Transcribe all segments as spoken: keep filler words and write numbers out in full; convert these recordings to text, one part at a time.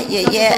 yeah, yeah.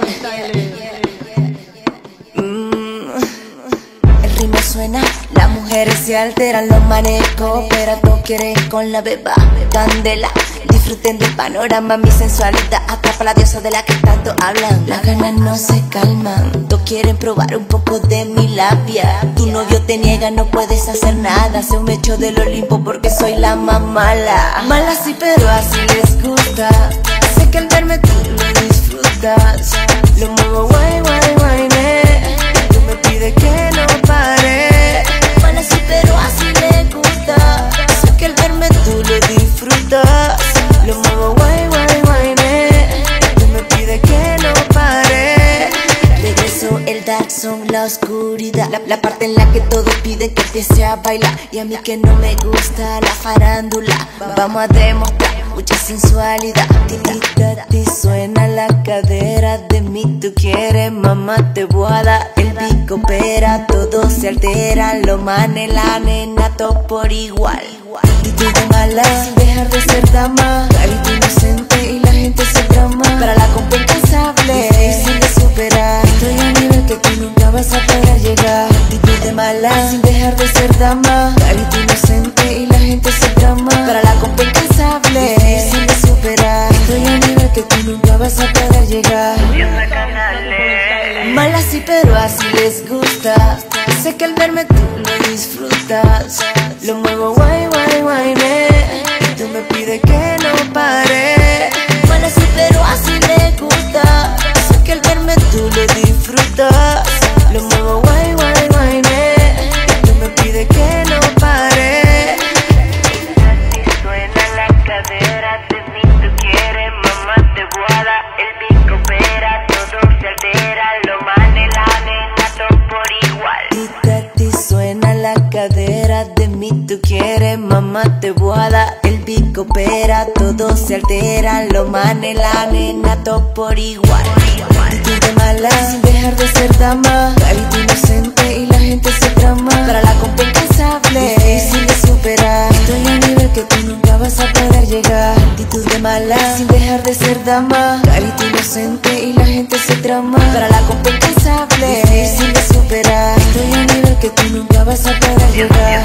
Mm. El ritmo suena, las mujeres se alteran, los manes cooperan, todos quieren con la beba candela. Disfruten del panorama, mi sensualidad atrapa a la diosa de la que tanto hablan. Las ganas no se calman, todos quieren probar un poco de mi labia. Tu novio te niega, no puedes hacer nada, se un mecho del Olimpo porque soy la más mala. Mala sí, pero así les gusta. Sé que al verme tú lo disfrutas. Lo muevo guay, guay, guay, ne. Tú me pides que no pare. Mala sí, pero así les gusta. Sé que al verme tú lo disfrutas. Lo muevo guay, guay, guay, ne. Tú me pides que no pare. Regreso el dark song, la oscuridad, la, la parte en la que todos piden que empiece a bailar. Y a mí que no me gusta la farándula, vamos a demostrar mucha sensualidad. Ti suena la cadera de mí, tú quieres, mamá, te voy a dar. El pico opera, todo se altera, lo manes, la nena, todo por igual. Actitud de mala, sin dejar de ser dama, carita inocente y la gente se trama. Para la compa incansable, difícil de superar. Estoy a nivel que tú nunca vas a poder llegar. Actitud de mala, sin dejar de ser dama, carita inocente y la gente se trama. Para la compa incansable, difícil de superar. Estoy a nivel que tú nunca vas a poder llegar. Mala sí, pero así les gusta. Sé que al verme tú lo disfrutas. Lo muevo guay, guay, guay, ne. Y tú me pides que no pare. Mala sí, pero así les gusta. Sé que al verme tú lo disfrutas. Lo muevo guay, guay, guay, ne. Y tú me pides que no pare. Así suena la cadera de mí, tú quieres, mamá, te voy a dar. El pico opera, todo se altera, lo manes, la nena, todo por igual. A ti suena la cadera de mí, tú quieres, mamá, te voy a dar. El pico opera, todo se altera, lo manes, la nena, todo por igual. Actitud de mala, sin dejar de ser dama, carita inocente y la gente se trama. Para la compa incansable, difícil de superar. Estoy a nivel que tú nunca vas a poder llegar. Actitud de mala, sin dejar de ser dama, carita inocente y la gente se trama. Para la compa incansable, difícil de superar. Estoy a nivel que tú nunca vas a poder llegar.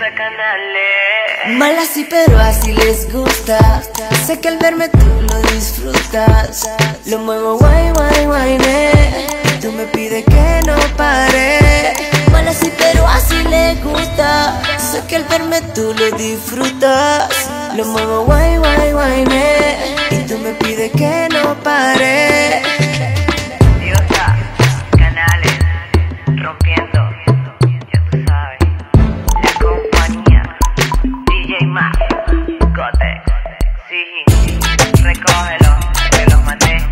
Mala sí, pero así les gusta. Sé que al verme tú lo disfrutas. Lo muevo guay, guay, guay, ne. Y tú me pides que no pare. Mala sí, pero así les gusta. Sé que al verme tú lo disfrutas. Lo muevo guay, guay, guay, ne. Y tú me pides que no pare. Diosa, canales, rompiendo, ya tú sabes. La compañía, D J Max, Gotex, sí, recógelo, que lo mandé.